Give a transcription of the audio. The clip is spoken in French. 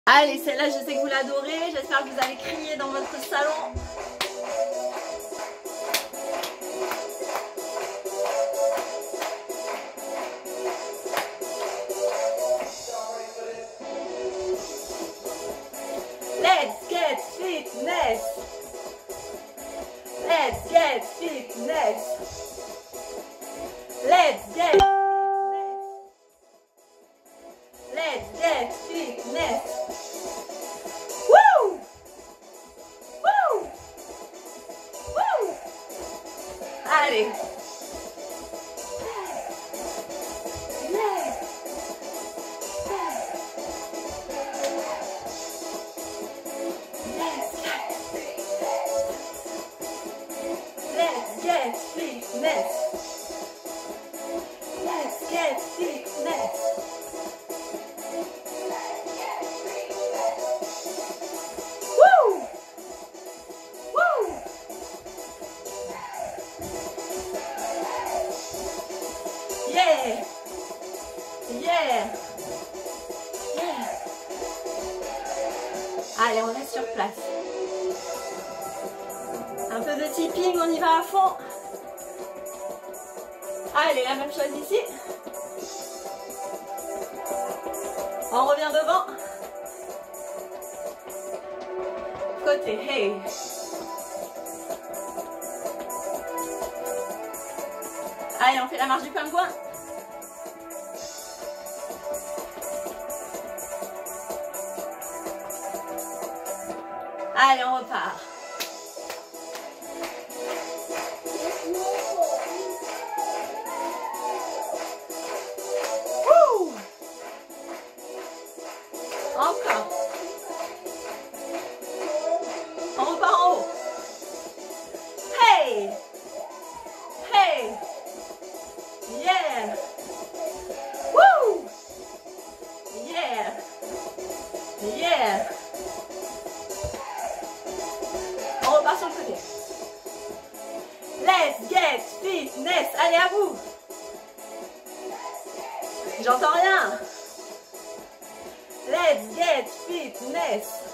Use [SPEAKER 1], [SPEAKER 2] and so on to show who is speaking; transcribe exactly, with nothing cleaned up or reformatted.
[SPEAKER 1] Allez, celle-là, je sais que vous l'adorez. J'espère que vous allez crier dans votre salon. Let's get fitness. Let's get fitness. Let's get fitness. Let's get fitness. Woo! Woo! Woo! Allez. Let's get fitness. Let's get fitness. Woo! Woo! Yeah! Yeah! Yeah! Allez, on reste sur place. Un peu de tipping, on y va à fond. Allez, la même chose ici. On revient devant. Côté, hey. Allez, on fait la marche du pingouin. Allez, on repart. Wouh! Encore. On repart en haut. Hey! Hey! Yeah! Woo! Yeah! Yeah! On repart sur le côté. Let's get fitness. Allez, à vous. J'entends rien. Let's get fitness.